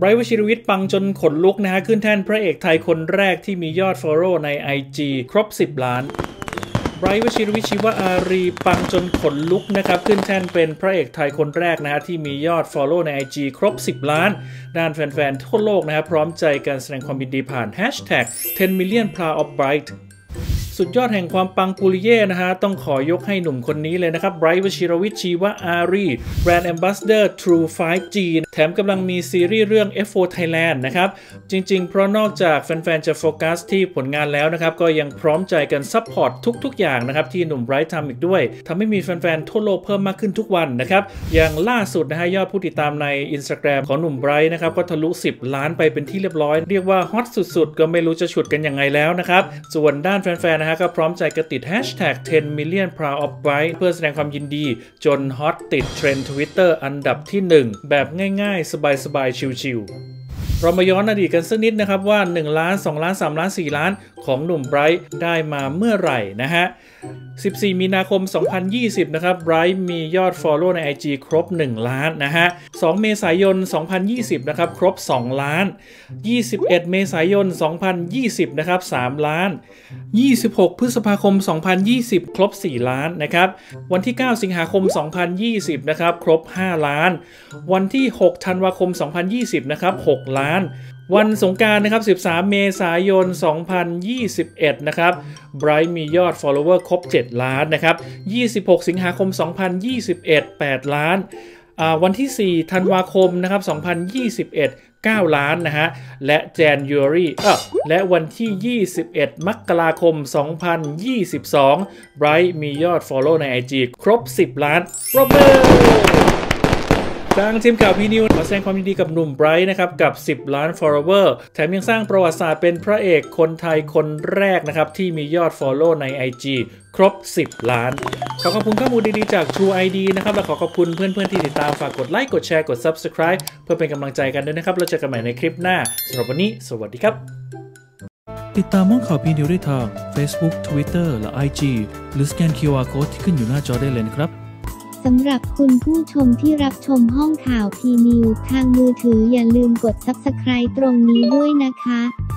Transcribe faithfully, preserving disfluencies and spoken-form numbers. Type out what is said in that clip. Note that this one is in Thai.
รท์ วชิรวิทย์ปังจนขนลุกนะฮะขึ้นแท่นพระเอกไทยคนแรกที่มียอด follow ใน ไอ จี ครบสิบล้านไบรท์ วชิรวิทย์ ชีวอารีปังจนขนลุกนะครับขึ้นแท่นเป็นพระเอกไทยคนแรกนะฮะที่มียอด follow ใน ไอ จี ครบสิบล้านด้านแฟนๆทั่วโลกนะฮะพร้อมใจการแสดงความยินดีผ่าน แฮชแท็ก เท็น มิลเลียน proud of Brightสุดยอดแห่งความปังปุริเย่นะฮะต้องขอยกให้หนุ่มคนนี้เลยนะครับไบรท์ วชิรวิทย์ ชีวอารีแบรนด์ Ambassador True ไฟว์ จี แถมกำลังมีซีรีส์เรื่อง เอฟ โฟร์ Thailand นะครับจริงๆเพราะนอกจากแฟนๆจะโฟกัสที่ผลงานแล้วนะครับก็ยังพร้อมใจกันซัพพอร์ตทุกๆอย่างนะครับที่หนุ่มไบรท์ทำอีกด้วยทำให้มีแฟนๆทั่วโลกเพิ่มมากขึ้นทุกวันนะครับอย่างล่าสุดนะฮะยอดผู้ติดตามใน Instagram ของหนุ่มไบรท์นะครับก็ทะลุสิบล้านไปเป็นที่เรียบร้อยเรียกว่าฮอตสุดๆก็ไม่รู้จะฉุดกันยังไงแล้วนะครับส่วนด้านแฟนๆนะฮะก็พร้อมใจกันติด แฮชแท็ก เท็น มิลเลียน proud of Bright เพื่อแสดงความยินดีจนฮอตติดเทรนด์ Twitter อันดับที่หนึ่งแบบง่ายๆสบายๆชิลๆเรามาย้อนอดีตกันสักนิดนะครับว่าหนึ่งล้านสองล้านสามล้านสี่ล้านของหนุ่มไบรท์ได้มาเมื่อไหร่นะฮะสิบสี่มีนาคมสองพันยี่สิบนะครับไบรท์มียอด follow ใน ไอ จี ครบหนึ่งล้านนะฮะสองเมษายนสองพันยี่สิบนะครับครบสองล้านยี่สิบเอ็ดเมษายนสองพันยี่สิบนะครับสามล้านยี่สิบหกพฤษภาคมสองพันยี่สิบครบสี่ล้านนะครับวันที่เก้าสิงหาคมสองพันยี่สิบนะครับครบห้าล้านวันที่หกธันวาคมสองพันยี่สิบนะครับหกล้านวันสงกรานต์นะครับสิบสามเมษายนสองพันยี่สิบเอ็ดนะครับไบรท์มียอด follower ครบเจ็ดล้านนะครับยี่สิบหกสิงหาคมสองพันยี่สิบเอ็ด แปดล้านอ่าวันที่สี่ธันวาคมนะครับสองพันยี่สิบเอ็ด เก้าล้านนะฮะและ January เออและวันที่ยี่สิบเอ็ดมกราคมสองพันยี่สิบสองไบรท์มียอด follow ใน ไอ จี ครบสิบล้านปรบมือทางทีมข่าวพีนิวขอแสดงความยินดีกับหนุ่มไบรท์นะครับกับสิบล้าน follower แถมยังสร้างประวัติศาสตร์เป็นพระเอกคนไทยคนแรกนะครับที่มียอด follow ใน ไอ จี ครบสิบล้านขอขอบคุณข้อมูลดีๆจาก True ไอ ดี นะครับและขอขอบคุณเพื่อนๆที่ติดตามฝากกดไลค์กดแชร์กด Subscribe เพื่อเป็นกำลังใจกันด้วยนะครับเราเจอกันใหม่ในคลิปหน้าสำหรับวันนี้สวัสดีครับติดตามห้องข่าวพีนิวได้ทาง Facebook Twitter และ ไอ จี หรือสแกน คิว อาร์ Code ที่ขึ้นอยู่หน้าจอได้เลยนะครับสำหรับคุณผู้ชมที่รับชมห้องข่าวพีนิวทางมือถืออย่าลืมกด ซับสไครบ์ ตรงนี้ด้วยนะคะ